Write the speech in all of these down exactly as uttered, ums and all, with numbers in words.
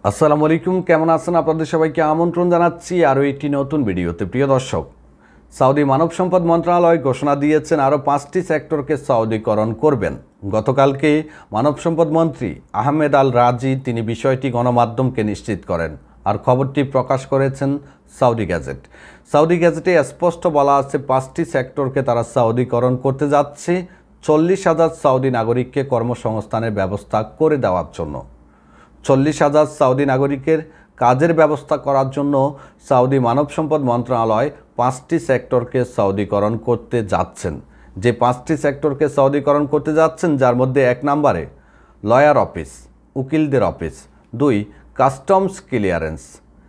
আসসালামু আলাইকুম, কেমন আছেন? আপনাদের সবাইকে আমন্ত্রণ জানাচ্ছি আরও একটি নতুন ভিডিওতে। প্রিয় দর্শক, সৌদি মানব সম্পদ মন্ত্রণালয় ঘোষণা দিয়েছেন আরও পাঁচটি সেক্টরকে সৌদিকরণ করবেন। গতকালকে মানব সম্পদ মন্ত্রী আহমেদ আল রাজি তিনি বিষয়টি গণমাধ্যমকে নিশ্চিত করেন, আর খবরটি প্রকাশ করেছেন সৌদি গ্যাজেট। সৌদি গ্যাজেটে স্পষ্ট বলা আছে পাঁচটি সেক্টরকে তারা সৌদিকরণ করতে যাচ্ছে চল্লিশ হাজার সৌদি নাগরিককে কর্মসংস্থানের ব্যবস্থা করে দেওয়ার জন্য। চল্লিশ হাজার সৌদি নাগরিকের কাজের ব্যবস্থা করার জন্য সৌদি মানব সম্পদ মন্ত্রণালয় পাঁচটি সেক্টরকে সৌদিকরণ করতে যাচ্ছেন। যে পাঁচটি সেক্টরকে সৌদিকরণ করতে যাচ্ছেন, যার মধ্যে এক নম্বরে লয়ার অফিস, উকিলদের অফিস; দুই, কাস্টমস ক্লিয়ারেন্স;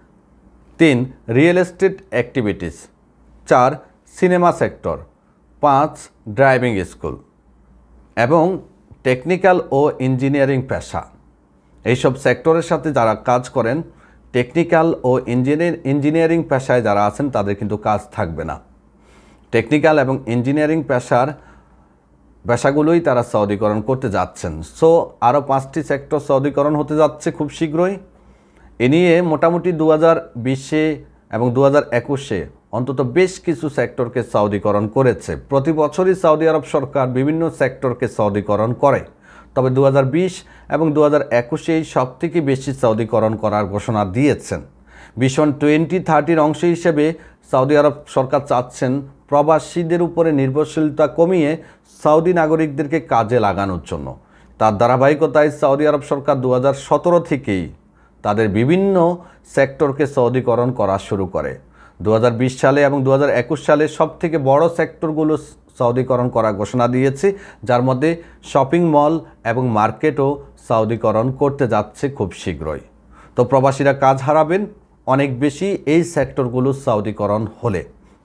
তিন, রিয়েল এস্টেট অ্যাক্টিভিটিস; চার, সিনেমা সেক্টর; পাঁচ, ড্রাইভিং স্কুল এবং টেকনিক্যাল ও ইঞ্জিনিয়ারিং পেশা। এইসব সেক্টরের সাথে যারা কাজ করেন, টেকনিক্যাল ও ইঞ্জিনিয়ার ইঞ্জিনিয়ারিং পেশায় যারা আছেন তাদের কিন্তু কাজ থাকবে না। টেকনিক্যাল এবং ইঞ্জিনিয়ারিং পেশার পেশাগুলোই তারা সৌদিকরণ করতে যাচ্ছেন। সো আরও পাঁচটি সেক্টর সৌদিকরণ হতে যাচ্ছে খুব শীঘ্রই। এ নিয়ে মোটামুটি দু হাজার বিশে এবং দু হাজার একুশে অন্তত বেশ কিছু সেক্টরকে সৌদিকরণ করেছে। প্রতি বছরই সৌদি আরব সরকার বিভিন্ন সেক্টরকে সৌদিকরণ করে, তবে দু হাজার বিশ এবং দু হাজার একুশেই সব থেকে বেশি সৌদিকরণ করার ঘোষণা দিয়েছেন। ভিশন টোয়েন্টি থার্টির অংশ হিসেবে সৌদি আরব সরকার চাচ্ছেন প্রবাসীদের উপরে নির্ভরশীলতা কমিয়ে সৌদি নাগরিকদেরকে কাজে লাগানোর জন্য। তার ধারাবাহিকতায় সৌদি আরব সরকার দু হাজার সতেরো থেকেই তাদের বিভিন্ন সেক্টরকে সৌদিকরণ করা শুরু করে। দু হাজার বিশ সালে এবং দু হাজার একুশ সালে সব থেকে বড় সেক্টরগুলো সৌদিকরণ করার ঘোষণা দিয়েছে, যার মধ্যে শপিং মল এবং মার্কেটও সৌদিকরণ করতে যাচ্ছে খুব শীঘ্রই। তো প্রবাসীরা কাজ হারাবেন অনেক বেশি এই সেক্টরগুলো সৌদিকরণ হলে।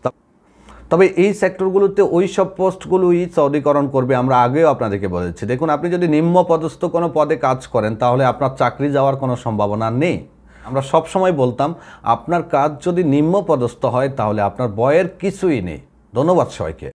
তবে এই সেক্টরগুলোতে ওই সব পোস্টগুলোই সৌদিকরণ করবে, আমরা আগেও আপনাদেরকে বলেছি। দেখুন, আপনি যদি নিম্ন পদস্থ কোনো পদে কাজ করেন তাহলে আপনার চাকরি যাওয়ার কোনো সম্ভাবনা নেই। আমরা সব সময় বলতাম আপনার কাজ যদি নিম্ন পদস্থ হয় তাহলে আপনার ভয়ের কিছুই নেই। ধন্যবাদ সবাইকে।